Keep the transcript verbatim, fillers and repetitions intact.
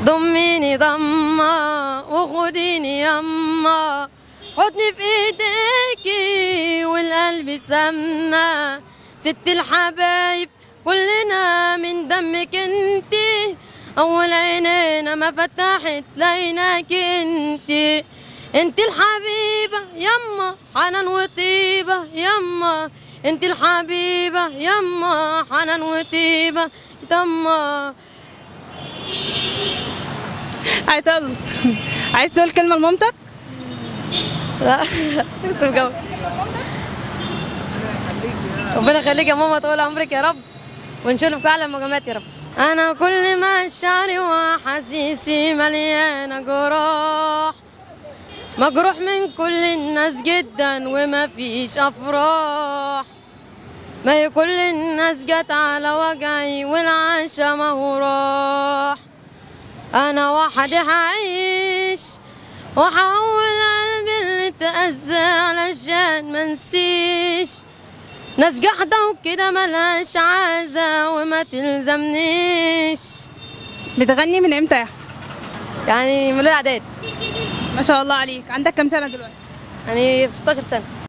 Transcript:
ضميني ضمة وخديني يما، حضني في ايديكي والقلب سمنة، ست الحبايب كلنا من دمك انتي، اول عينينا ما فتحت لقيناك انتي، انتي الحبيبة يما حنان وطيبة يما، انتي الحبيبة يما حنان وطيبة يما. عطلت. عايز تقول كلمة لمامتك؟ لا بس بجاوب. ربنا يخليك يا ماما، طول عمرك يا رب، ونشوفك اعلى المقامات يا رب. انا كل ما مشاعري واحاسيسي مليانه جراح، مجروح من كل الناس جدا وما فيش افراح، ما هي كل الناس جت على وجعي والعشا ما هو راح، انا وحدي هعيش وحول قلبي اللي اتأذى علشان منسيش، ناس جحدة وكده ملهاش عازة وما تلزمنيش. بتغني من امتى؟ يعني من الاعداد. ما شاء الله عليك. عندك كام سنة دلوقتي؟ يعني ستاشر سنة.